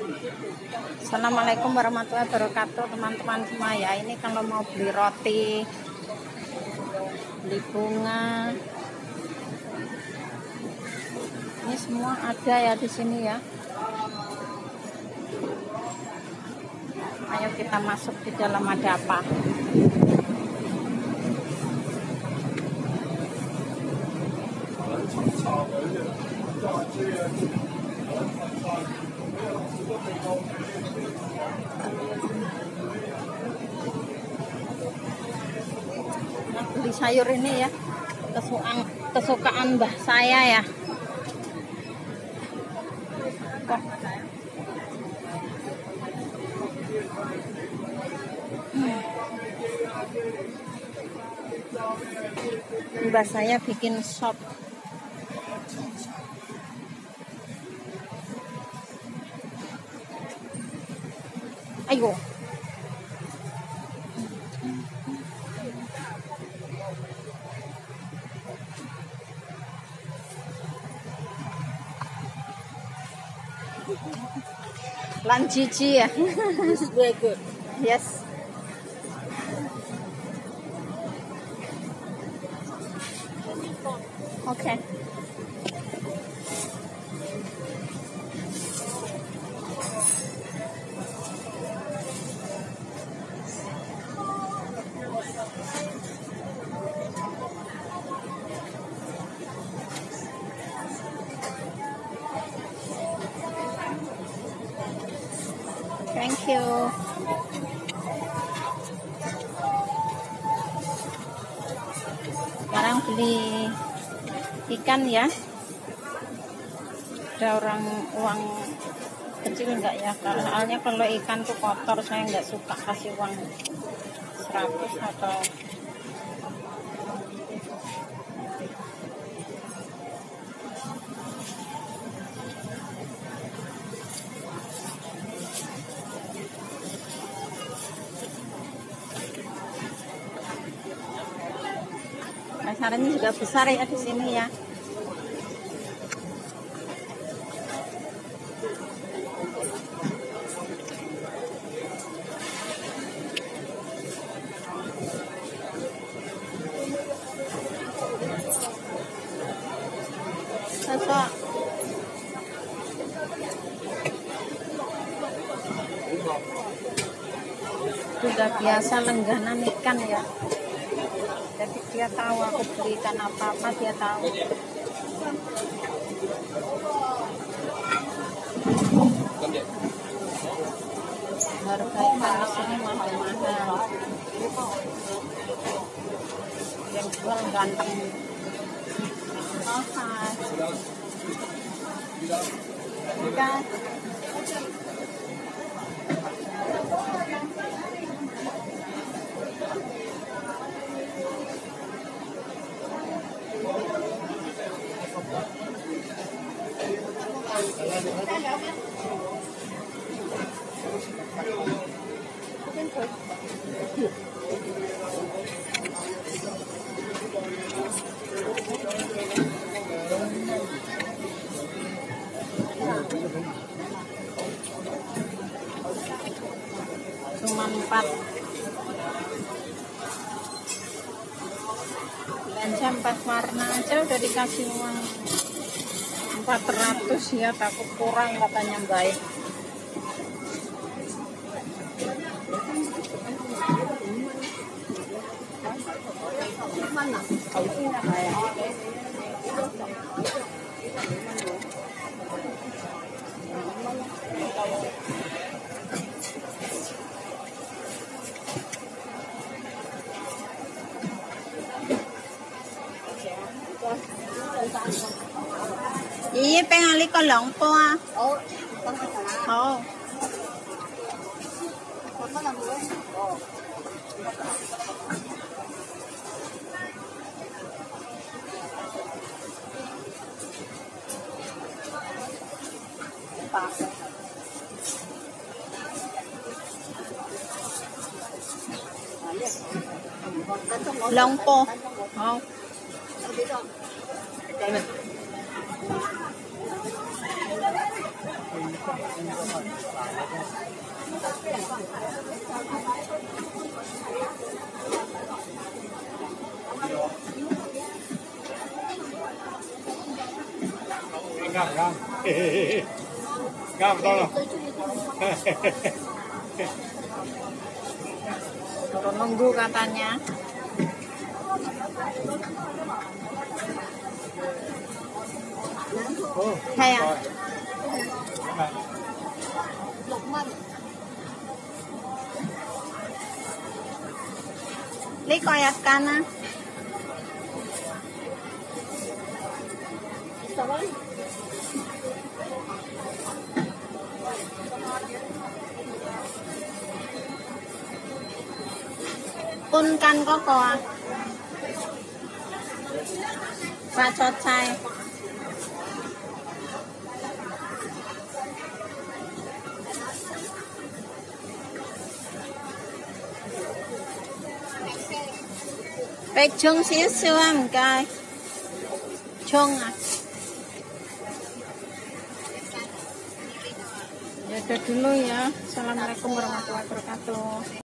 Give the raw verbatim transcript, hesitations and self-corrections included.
Assalamualaikum warahmatullahi wabarakatuh teman-teman semua ya. Ini kalau mau beli roti, beli bunga, ini semua ada ya di sini ya. Ayo kita masuk di dalam, ada apa? Nah, beli sayur ini ya, kesukaan kesukaan mbah saya ya. Kok hmm. Mbah saya bikin sop. Ayo. Lanjiji ya. This is very good. Yes. Okay. Thank you. Sekarang beli ikan ya. Ada orang uang kecil enggak ya? Soalnya kalau ikan tuh kotor, saya nggak suka kasih uang seratus atau pasarannya juga besar ya di sini ya. Sosok sudah biasa langganan ikan ya. Jadi dia tahu aku beli ikan apa-apa, dia tahu. Harga ikan di sini mahal-mahal. Yang jual ganteng. Oh, hai. Ikan. Cuma empat. Belanja empat warna aja udah dikasih uang empat ratus ya, takut kurang katanya baik. Mana? Iya, pengen ko lang po ah. Oh, Oo. Long po. Oo. Enggak, enggak. Enggak, betul loh. Suruh nunggu katanya. Oh, Saya. Li koyat kana. Kun kan koko à? Và chót chai. Baik chung xíu xíu em cái. Chung à? Ya udah dulu ya. Assalamualaikum warahmatullahi wabarakatuh.